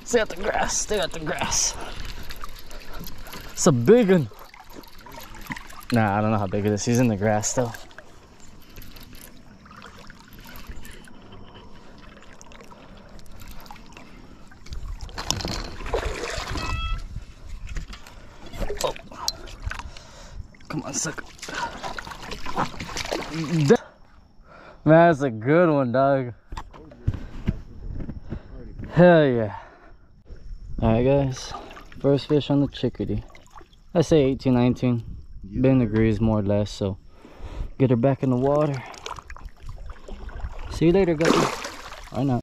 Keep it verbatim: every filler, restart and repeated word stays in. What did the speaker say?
Stay at the grass, stay at the grass. It's a big one. Nah, I don't know how big it is. He's in the grass still. Oh. Come on, sucker. Man, that's a good one, dog. Hell yeah. Alright guys, first fish on the chickadee. I say eighteen, nineteen. Ben agrees more or less, so get her back in the water. See you later, guys. Or not.